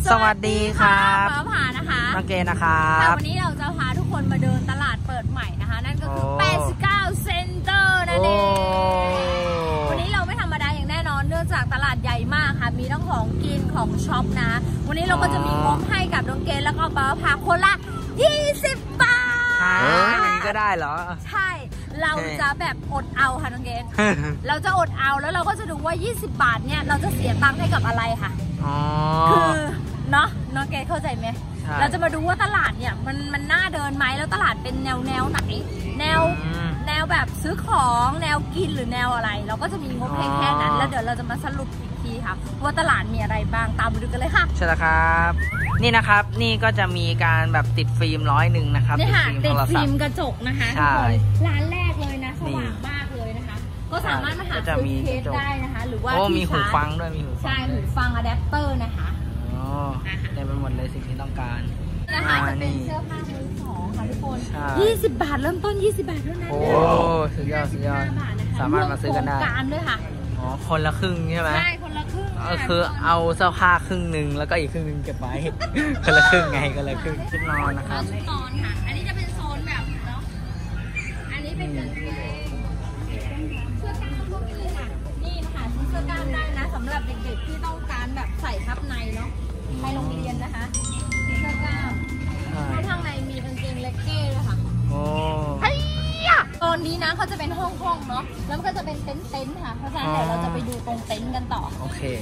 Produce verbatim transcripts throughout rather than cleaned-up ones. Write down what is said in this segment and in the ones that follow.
สวัสดีครับฟ้าผ่านะคะน้องเกนะครับวันนี้เราจะพาทุกคนมาเดินตลาดเปิดใหม่นะคะนั่นก็คือแปดสิบเก้าเซ็นเตอร์นั่นเองวันนี้เราไม่ธรรมดาอย่างแน่นอนเนื่องจากตลาดใหญ่มากค่ะมีทั้งของกินของช็อปนะวันนี้เราก็จะมีงบให้กับน้องเกแล้วก็ฟ้าผ่าคนละยี่สิบบาทอย่างนี้ก็ได้เหรอใช่เราจะแบบอดเอาค่ะน้องเกศ เราจะอดเอาแล้วเราก็จะดูว่ายี่สิบบาทเนี่ยเราจะเสียตังค์ให้กับอะไรค่ะคือเนาะน้องเกศเข้าใจไหมเราจะมาดูว่าตลาดเนี่ยมันมันน่าเดินไหมแล้วตลาดเป็นแนวแนวไหนแนวแนวแบบซื้อของแนวกินหรือแนวอะไรเราก็จะมีงบให้แค่นั้นแล้วเดี๋ยวเราจะมาสรุปอีกทีค่ะว่าตลาดมีอะไรบ้างตามไปดูกันเลยค่ะใช่แล้วครับนี่นะครับนี่ก็จะมีการแบบติดฟิล์มร้อยหนึ่งนะครับติดฟิล์มติดฟิล์มกระจกนะคะทุกคนร้านแรกเลยนะสว่างมากเลยนะคะก็สามารถมาหาซื้อเคสได้นะคะหรือว่ามีหูฟังด้วยมีหูใช่หูฟังอะแดปเตอร์นะคะอ๋อเต็มไปหมดเลยสิ่งที่ต้องการนะคะจะเป็นเสื้อผ้ามือสองค่ะทุกคนยี่สิบบาทเริ่มต้นยี่สิบบาทเท่านั้นโอ้สุดยอดสุดยอดสามารถมาซื้อกันได้การด้วยค่ะอ๋อคนละครึ่งใช่ไหมใช่คนละครึ่งก็คือเอาเสื้อผ้าครึ่งหนึ่งแล้วก็อีกครึ่งหนึ่งเก็บไว้คนละครึ่งไงคนละครึ่งชุดนอนนะครับชุดนอนค่ะอันนี้จะเป็นโซนแบบเนาะอันนี้เป็นกางเกงเสื้อกล้ามก็มีค่ะนี่นะคะชุดเสื้อกล้ามได้นะสำหรับเด็กๆที่ต้องการแบบใส่ทับในเนาะไปโรงเรียนนะคะเสื้อกล้ามแล้วทางในมีกางเกงเลกเก้ด้วยค่ะโอ้ตอนนี้นะเขาจะเป็นห้องห้องเนาะแล้วมันก็จะเป็นเต็นท์เต็นท์ค่ะเพราะฉะนั้นเดี๋ยวเราจะไปดูตรงเต็นท์กันต่อโอเค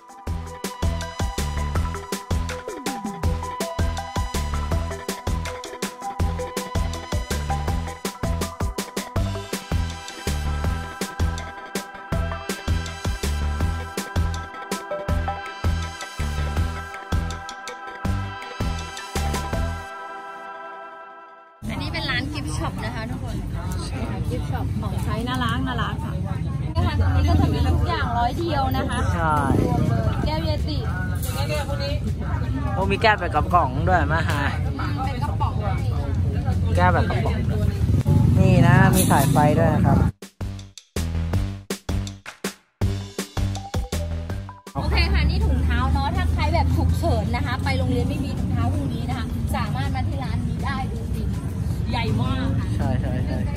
ช็อปนะคะทุกคนกิฟต์ช็อปของใช้น่ารักน่ารักค่ะนี่ค่ะตรงนี้ก็จะมีทุกอย่างร้อยเดียวนะคะใช่รวมเลยแก้วเยติโอ้มีแก้วแบบกระป๋องด้วยมาฮะเป็นกระป๋องแก้วแบบกระป๋องนี่นะมีสายไฟด้วยนะครับโอเคค่ะนี่ถุงเท้าเนาะถ้าใครแบบฉุกเฉินนะคะไปโรงเรียนไม่มีถุงเท้าพวกนี้นะคะสามารถมาที่ร้านนี้ได้ดูสิใหญ่มากค่ะใช่ใช่ใช่ใช่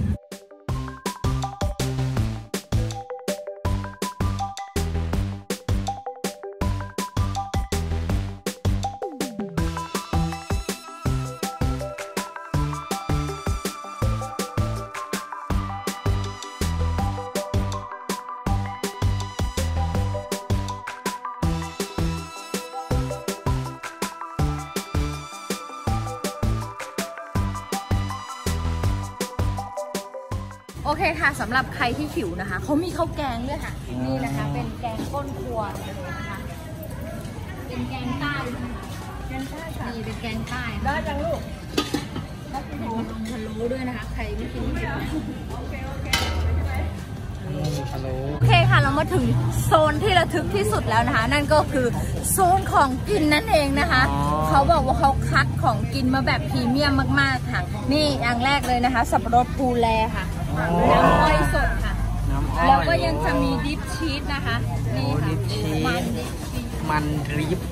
โอเคค่ะสำหรับใครที่หิวนะคะเขามีข้าวแกงด้วยค่ะนี่นะคะเป็นแกงก้นครัวเลยนะคะเป็นแกงใต้นะคะแกงใต้ค่ะนี่เป็นแกงใต้ได้จังลูกแล้วเป็นพะโล้ด้วยนะคะใครไม่กินไม่กินโอเคโอเคพะโล้โอเคค่ะเรามาถึงโซนที่ระทึกที่สุดแล้วนะคะนั่นก็คือโซนของกินนั่นเองนะคะเขาบอกว่าเขาคัดของกินมาแบบพรีเมียมมากๆค่ะนี่อย่างแรกเลยนะคะสับปะรดภูแลค่ะน้ำอ้อยสดค่ะแล้วก็ยังจะมีดิปชีสนะคะนี่ค่ะมันดิปชีสมันดิป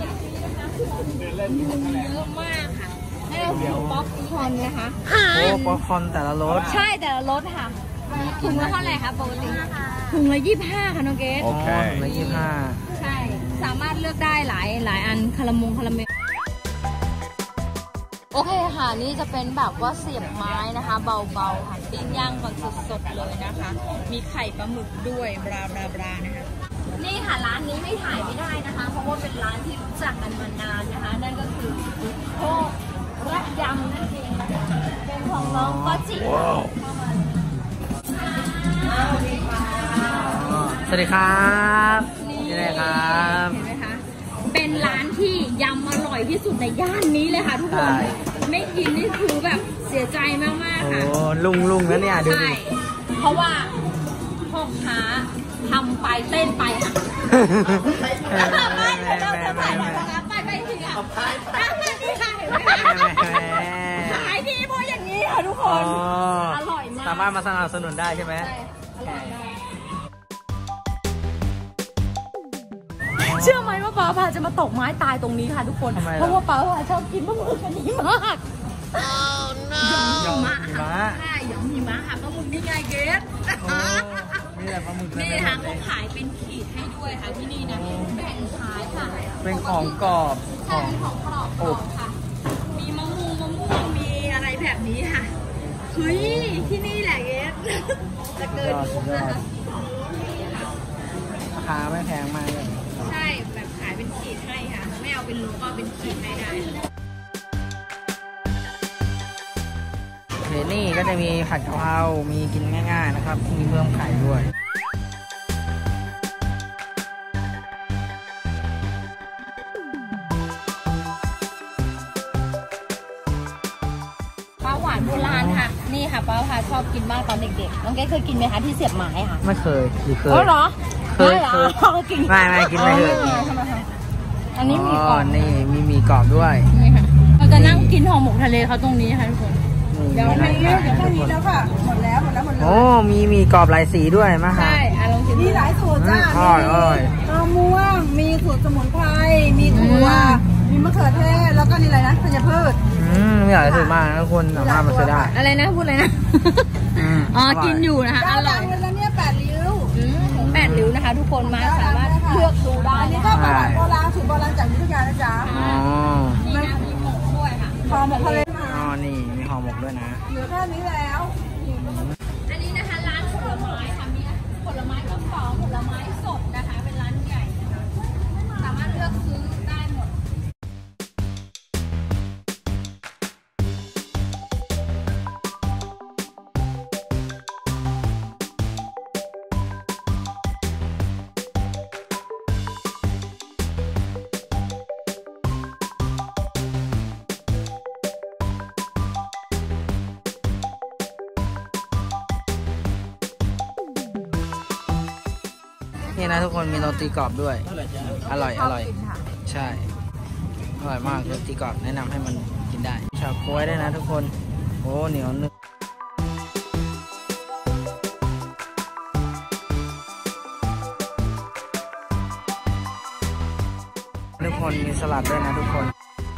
เยอะมากค่ะนี่คือป๊อปคอร์นนะคะโอ้ป๊อปคอร์นแต่ละรสใช่แต่ละรสค่ะถุงละเท่าไหร่คะปกติถุงละยี่สิบห้าค่ะน้องเกศโอเคถุงละยี่สิบห้าใช่สามารถเลือกได้หลายหลายอันคาราเมลคาราเมลโอเคค่ะนี่จะเป็นแบบว่าเสียบไม้นะคะเบาๆค่ะปิ้งย่างก่อนสดๆเลยนะคะมีไข่ปลาหมึกด้วยบราบราบรานะคะนี่ค่ะร้านนี้ไม่ถ่ายไม่ได้นะคะเพราะว่าเป็นร้านที่รู้จักกันมานานนะคะนั่นก็คือโคกรักยำนั่นเองนะคะเป็นของน้องก็จิสวัสดีครับนี่เลยครับเห็นไหมคะเป็นร้านที่ยำอร่อยที่สุดในย่านนี้เลยค่ะทุกคนไม่กินนี่คือแบบเสียใจมากๆค่ะโอ้ลุงลุงนะเนี่ยดูดิเพราะว่าพ่อค้าทำไปเต้นไปค่ะไปเดี๋ยวเราจะถ่ายหน่อยนะคะไปไปจริงค่ะนี่ค่ะเห็นไหมคะขายดีเพราะอย่างนี้ค่ะทุกคนอร่อยมากสามารถมาสนับสนุนได้ใช่ไหมใช่อร่อยมากเชื่อไหมว่าป้าพาจะมาตกไม้ตายตรงนี้ค่ะทุกคนเพราะว่าป้าพาชอบกินปลาหมึกอันนี้มากยำหิมะใช่ยำหิมะค่ะปลาหมึกนี่ไงเกสนี่แหละปลาหมึกนี่ค่ะเขาขายเป็นขีดให้ด้วยค่ะที่นี่นะแบ่งขายค่ะเป็นของกรอบของของกรอบอบค่ะมีมะม่วงมะม่วงมีอะไรแบบนี้ค่ะเฮ้ยที่นี่แหละเกสจะเกินคุ้มนะคะราคาไม่แพงมากเลยใช่แบบขายเป็นขีดให้ค่ะไม่เอาเป็นโลก็เป็นขีดให้ได้เดี๋ยวนี่ก็จะมีผัดกะเพรา มีกินง่ายๆนะครับมีเพิ่มไข่ด้วยปลาหวานโบราณค่ะนี่ค่ะป้าพาชอบกินมากตอนเด็กๆน้องแกเคยกินไหมคะที่เสียบไม้ค่ะไม่เคยหรือเคยอ๋อเหรอเคยเคยไม่ไม่กินไม่เคยอันนี้มีกรอบนี่มีมีกรอบด้วยนี่ค่ะเราจะนั่งกินห่อหมกทะเลเขาตรงนี้ค่ะทุกคนเดี๋ยวนี้เดี๋ยวนี้แล้วค่ะหมดแล้วหมดแล้วหมดแล้วโอ้มีมีกรอบหลายสีด้วยมาค่ะใช่ลองชิมมีหลายสูตรจ้าอร่อยอร่อยมะม่วงมีสูตรสมุนไพรมีถั่วมีมะเขือเทศแล้วก็นี่อะไรนะธัญพืชอืมมีหลายสูตรมากนะทุกคนสามารถมาซื้อได้อะไรนะพูดอะไรนะอ๋อกินอยู่นะคะอร่อยแล้วเนี่ยแปดริ้วแปดริ้วนะคะทุกคนมาสามารถเลือกดูได้อันนี้ก็เป็นโบราณสูตรโบราณจากยุทธยานะจ๊ะอ๋อนี่นะมีหมกด้วยค่ะห่อหมกทะเลอ๋อนี่มีห่อหมกด้วยนะเหลือแค่นี้แล้วอันนี้นะคะร้านผลไม้ค่ะมีผลไม้กระป๋องผลไม้สดนะคะเป็นร้านใหญ่นะคะสามารถเลือกซื้อได้หมดนี่นะทุกคนมีโรตีกรอบด้วยอร่อยอร่อยใช่อร่อยมากโรตีกรอบแนะนำให้มันกินได้ชาวกล้วยได้นะทุกคนโอ้เหนียวนึกทุกคนมีสลัดด้วยนะทุกคน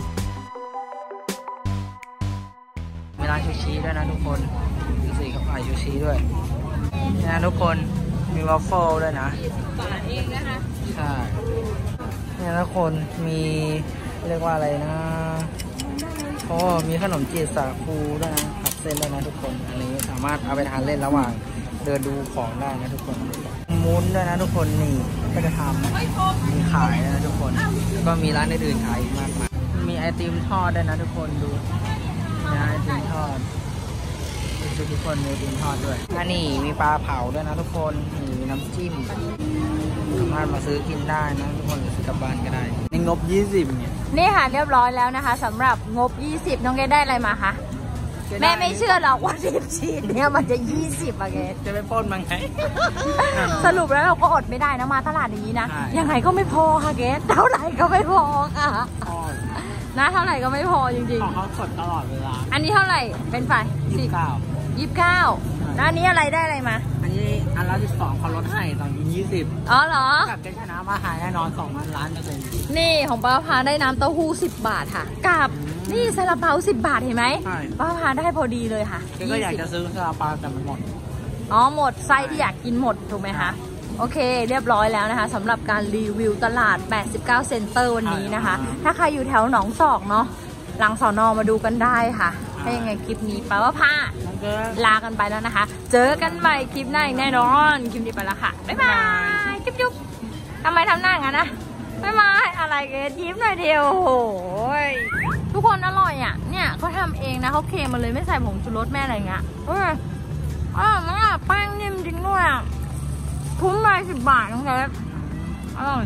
มีร้านชูชีด้วยนะทุกคนมีสีข้าวผัดชูชีด้วยนี่นะทุกคนมีวอฟเฟิลด้วยนะยี่สิบบาทเองนะคะใช่เนี่ยทุกคนมีเรียกว่าอะไรนะโอ้มีขนมจีบสาคูด้วยนะผัดเส้นด้วยนะทุกคนอันนี้สามารถเอาไปทานเล่นระหว่างเดินดูของได้นะทุกคนมุ้นด้วยนะทุกคนนี่ก็จะทำมีขายนะทุกคนก็มีร้านอื่นๆขายอีกมากมายมีไอติมทอดด้วยนะทุกคนดูมีไอติมทอดทุกคนมีดินทอดด้วยอันนี้มีปลาเผาด้วยนะทุกคนมีน้ำจิ้มสามารถมาซื้อกินได้นะทุกคนหรือซื้อกลับบ้านก็ได้ในงบยี่สิบเนี่ยนี่ค่ะเรียบร้อยแล้วนะคะสำหรับงบยี่สิบน้องเกดได้อะไรมาคะแม่ไม่เชื่อหรอกว่าสิบชิ้นเนี่ยมันจะยี่สิบอะเกดจะไปป้นมั้งไงสรุปแล้วเราก็อดไม่ได้นะมาตลาดอย่างนี้นะยังไงก็ไม่พอค่ะเกดเท่าไหร่ก็ไม่พอค่ะนะเท่าไหร่ก็ไม่พอจริงๆของเขาสดตลอดเวลาอันนี้เท่าไหร่เป็นไฟสิบเก้ายี่สิบเก้าแล้วอันนี้อะไรได้อะไรมาอันนี้อันละสิบสองเขาลดให้ตอนนี้ยี่สิบอ๋อเหรอกับเป็นชนะมาหายแน่นอนสองพันล้านเปอร์เซ็นต์นี่ของป้าพาได้น้ำเต้าหู้สิบบาทค่ะกับนี่ซาลาเปาสิบบาทเห็นไหมป้าพาได้พอดีเลยค่ะก็อยากจะซื้อซาลาเปาแต่มันหมดอ๋อหมดไส้ที่อยากกินหมดถูกไหมคะโอเคเรียบร้อยแล้วนะคะสำหรับการรีวิวตลาดแปดสิบเก้าเซ็นเตอร์วันนี้นะคะถ้าใครอยู่แถวหนองศอกเนาะหลังสอนอมาดูกันได้ค่ะถ้ายังไงคลิปนี้ป้าว่าพาลากันไปแล้วนะคะเจอกันใหม่คลิปหน้าอีกแน่นอนคลิปนี้ไปแล้วค่ะบ๊ายบายจุ๊บจุ๊บทำไมทำหน้างั้นนะบ๊ายบายอะไรเกดยิ้มหน่อยเดียวโอ้ยทุกคนอร่อยอ่ะเนี่ยเขาทำเองนะเขาเค็มมาเลยไม่ใส่ผงชูรสแม่อะไรเงี้ยเอออร่อยมากแป้งนิ่มจริงด้วยคุ้มไปสิบบาทน้องเกดอร่อย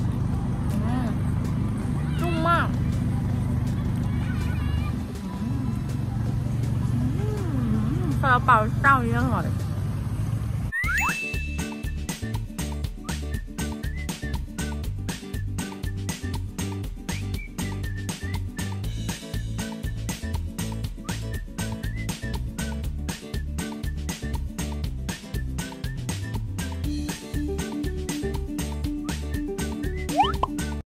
นุ่มมากซาลาเปาเจ้านี้อร่อย